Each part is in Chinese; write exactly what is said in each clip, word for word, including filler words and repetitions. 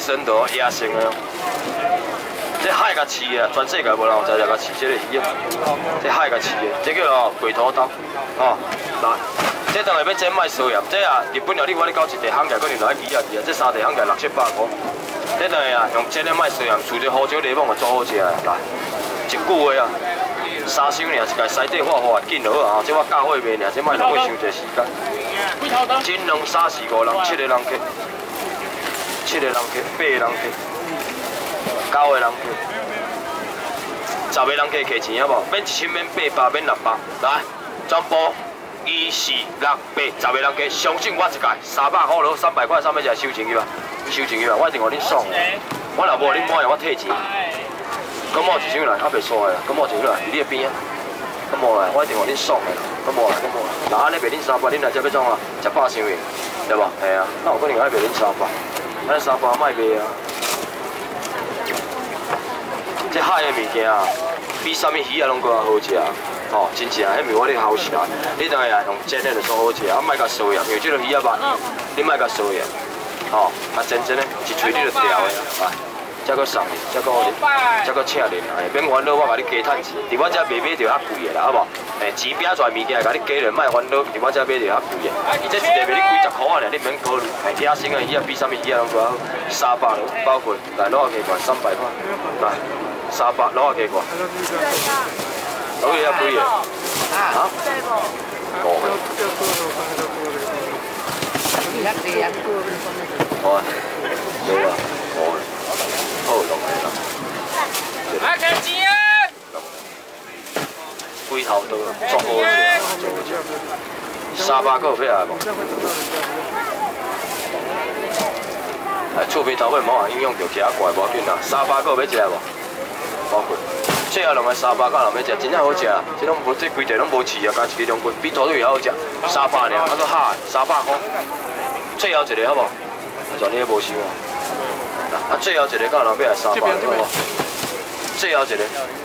生的野生的。这海甲饲的，全世界无人有在遮甲饲这个鱼啊。这海甲饲的，这叫哦鬼头刀，哦，来，这当然要真卖收盐，这啊日本料理我咧搞一地行价，可能来几啊几啊，这三地行价六七百块。这当然啊用这咧卖收盐，除咗胡椒柠檬就做好食的，来，一句话啊。 三箱尔，一家西底化化紧就好啊！这我教会卖尔，这莫浪费伤济时间。斤两三四五人，七个人客，七个人客，八个人客，九个人客，十个人客客钱好无？免一千，免八百，免六百，来，全部一四六八，十个人客，相信我一届三百块咯，三百块三百只收钱去吧，收钱去吧，我一定互恁爽。我若无恁满样，我退钱。 咁我一箱来，还袂错个啦。咁我一箱来，你个边啊？咁我来，我一定互恁爽个啦。咁我来，咁我来。嗱，安尼卖恁三百，恁来遮要怎啊？食饱伤用，对无？系啊。那有可能爱卖恁三百，安尼三百卖卖啊。这海个物件啊，比啥物鱼啊拢搁较好食啊。哦，真正，迄毋是我咧好食。你当然用煎的就做好食，啊，莫甲烧盐，因为这个鱼啊肉，你莫甲烧盐。哦，啊真真诶，一喙你就掉个啦。 才搁送你，才搁你，才搁请你，哎，免烦恼，我甲你加趁钱，伫我遮卖买着较贵个啦，好无？哎，钱饼出来物件，甲你加了，莫烦恼，伫我遮买着较贵个。这一个卖你几十箍啊，你免考虑。哎，野生个鱼啊，比啥物鱼啊拢搁好，三百咯，包括来攞下鸡块三百块，来三百攞下鸡块。好嘢啊，贵嘢。啊？冇。好啊，冇啊，冇啊。 好落嚟啦！啊，賺錢啊！龜頭都做好嘅，做好食。三百個有咩啊？無？係厝邊頭尾唔好話影響到其他怪，無要緊啦。三百個要食無？包括最後兩個三百個人要食，真正好食啊！這種無這規地攏無飼啊，加一個中骨，比土豆也好食。三百爾，啊個蝦三百塊。最後一個好無？全你都無收啊！ 啊，最後一個到後尾係三百，好無？最後一個，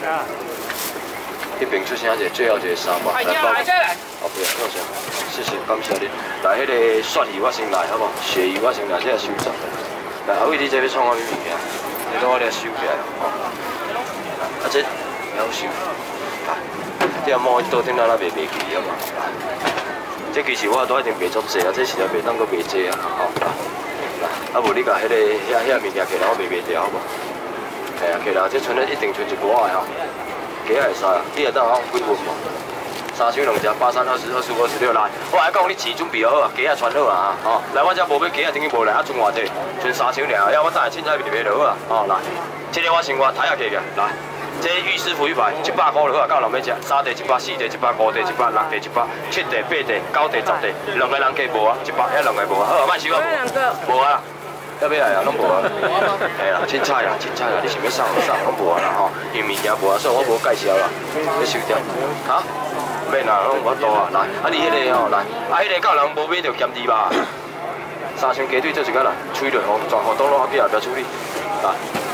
迄邊出聲一個，最後一個三百，來包。後邊多謝，謝謝，感謝你。來，迄個鱈魚我先來，好無？鱈魚我先來，這個收走。來，後尾你這要創我物件，你等我嚟收起來，吼。啊，這好收。來，你阿摸倒頂仔咱賣賣去，好無？這其實我都一定賣足濟啊，這實在袂當閣賣濟啊，吼。 啊無你甲迄個遐遐物件摕來我賣賣掉好無？係啊，摕來即存咧一定存一股仔吼，雞仔會使啊，你會當我幾份無？三箱兩隻，八三二十二十五二十六來，我來講你錢準備好啊，雞仔傳好啊，吼，來我遮無買雞仔，等於無來，啊存偌濟，存三箱爾，要我等下凊彩賣賣就好啊，吼來，這個我先我睇下價嘅，來，這御師傅一排一百塊就好啊，夠人要食，三地一百，四地一百，五地一百，六地一百，七地八地九地十地，兩個人計無啊，一百遐兩個無啊，好啊，莫收啊無，無啊。 要尾來啊，攏無啊，係啦，凊彩啊，凊彩啊，你想要送就送，攏無啊啦吼，因為物件無啊，所以我無介紹啦，要收掉，哈，免啦，攏無多啊，來，啊你迄個吼，來，啊迄個夠人無買着鹹豬吧，三箱雞腿做一個啦，吹落吼，全部當落後邊後壁處理，來，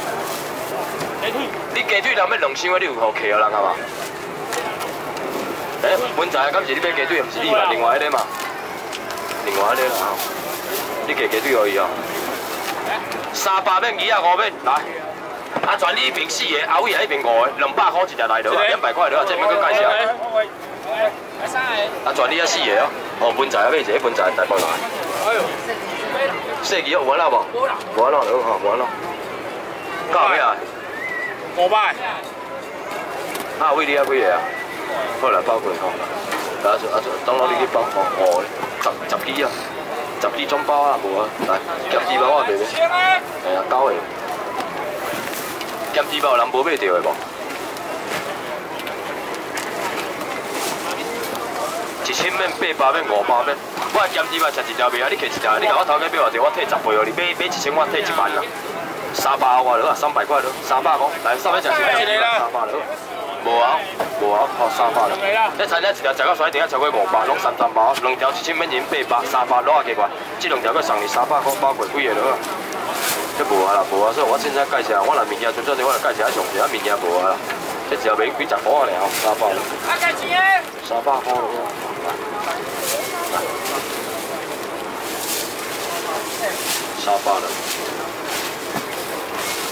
你雞腿若要兩箱，你有互客人啊嘛？誒，本在啊，敢是你買雞腿，毋是你嘛？另外迄個嘛，另外迄個啦吼，你雞雞腿可以哦。 三百免二啊五免來，啊全你一邊四個，後尾啊一邊五個，兩百塊一隻來落啊，兩百塊落啊，這邊佫介紹。啊全你啊四個哦，哦本仔啊買一個本仔大包來。四個有玩啦無？無玩咯，好無玩咯。到後尾啊？五百。啊位你啊幾個啊？好來包佢吼，啊就啊就當我你去包哦哦，十十幾啊。 十支裝包啊，無啊，來鹹豬包我賣袂，係啊，九個。鹹豬包有人無買到的無？一千免八百免五百免，我鹹豬包食一條賣啊，你摕一條，你甲我頭家買偌濟，我退十倍哦，你買買一千我退一萬啦，三百我落啊，三百塊落，三百塊，來三百食一條，三百落。 無啊，無啊，靠三百啦！一餐一一條食到水頂，超過五百，攏三三包，兩條一千蚊錢八百，三百攞下幾塊，這兩條佢送你三百塊包括幾個落啊？這無啊啦，無啊，所以我凊彩介紹，我若物件存咗啲，我就介紹一上條，啊物件無啊啦，這只要賣幾十塊爾吼，三百啦。啊，價錢啊？三百塊咯，三百啦。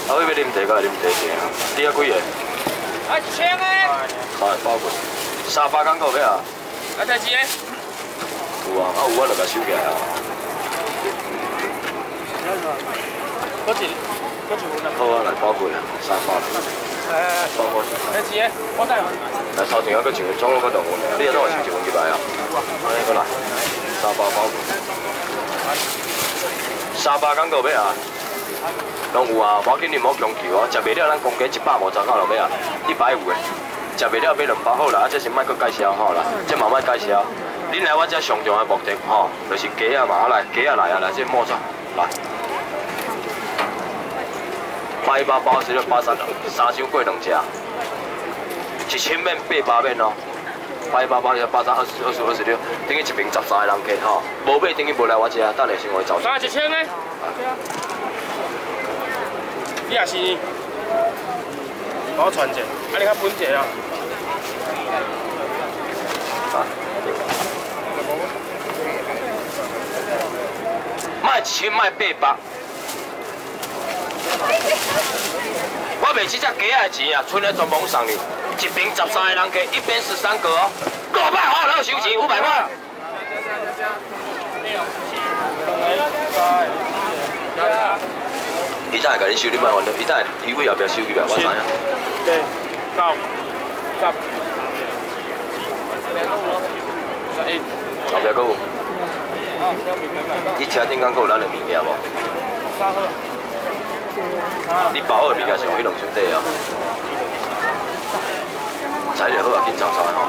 啊，要啉茶，甲啉茶茶。你啊几个？ 啊一千个。 好，包过。三百港股要啊？ 啊，第几个？ 有啊，啊有我就甲收起来啊。 嗰一，嗰一份啊。 好啊，来包过啊，三百。 诶， 包过。 第几个？我带。 来，头前啊，佮一份装我佮两份，你啊，等我收一份入来啊。安尼过来，三百包过。三百港股要啊？拢有啊，无要紧，你莫强求啊，食袂了咱公价一百五十块落尾啊，一百五的，食袂了买两包好啦，啊，这是莫搁介绍吼啦，这嘛莫介绍。恁来我这上重的目的吼，就是鸡啊嘛，啊来鸡啊来啊来，这摸出来。八一八八十六八三六，三箱过两只，一千面八百面哦。八一八八十八三二十二十二十六，等于一瓶十三个人客吼，无买等于无来我这，等下先我走。 三一千个。你也是，帮我传一下，啊你较分一下啊。 啊。卖一千卖八百，我卖这只鸡仔的钱啊，剩了全部送你，一瓶十三个人客，一边十三个哦，五百好，然后收钱五百块。伊等下甲你收，你莫烦恼。伊等下鱼尾后壁收起来，我知影。 对，九，十，十一， 后壁搁有。你车顶敢搁有咱的物件无？ 三号。 你包好的物件是用迄两箱底啊？材料好啊，紧炒炒吼。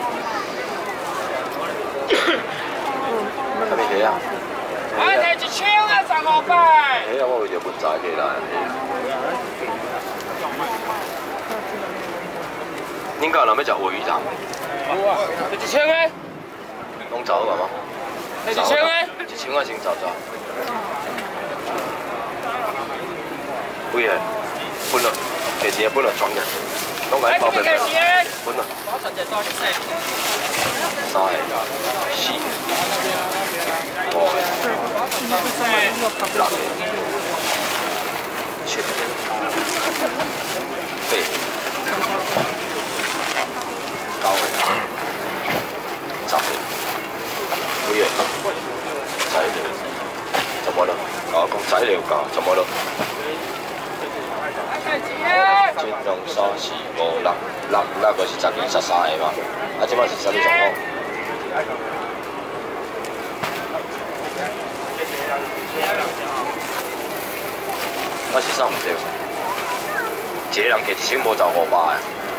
啥物鸡啊？ 啊，摕一千啊，十五百。 哎呀，我为着问查起来。恁家有人要食鲔鱼肠？ 有啊，摕一千个。 拢炒好嘛吗？ 摕一千个。 一千块先炒炒。几个？分了，摕钱分了装嘅，拢甲伊包平平。分了。三个，四个，五个。六个，七个，八个，九个，十个，几个？材料，怎么了？我讲材料够，怎么了？一、两、三、四、五、六，六六个是十二、十三个嘛？啊，即摆是十二十五。我是送唔对，一个人加一千无十五百个。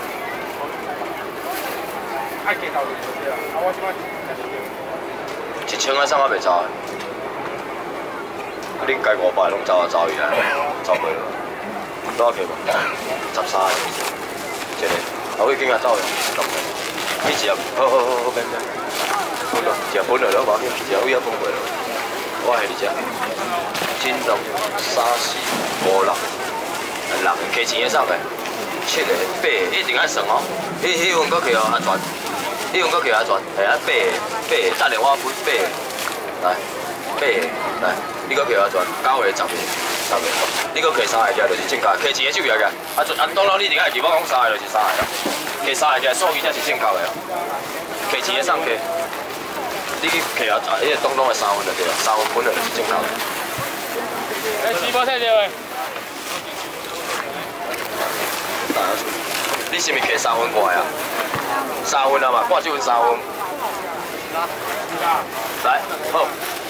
一千块送我袂走的，啊恁加五百拢走啊走伊来，走袂落，多少钱无？十三个，一个，啊我今日走去，你食，好好好好免免，分了，食分了了，无要紧，食有影分过了，我下你食。一、两、三、四、五、六，六个加钱的送的，七个、八个一定爱算哦。迄迄份搁去哦，安全，迄份搁去安全，系啊，八个、八个，等下我分八个，来，八个，来，你搁去安全，九个、十个、十个，你搁去三个起来就是正确，加钱的手起来个，啊，啊，当然你一定爱记，我讲三个就是三个啦，加三个起来数据才是正确的哦。加钱的送加，你去摕啊，迄个当当的三分就对了，三分分了就是正确的。 哎，直播睇到诶。 你是毋是摕三分过来啊？三分啊嘛，挂这份三分。来，好。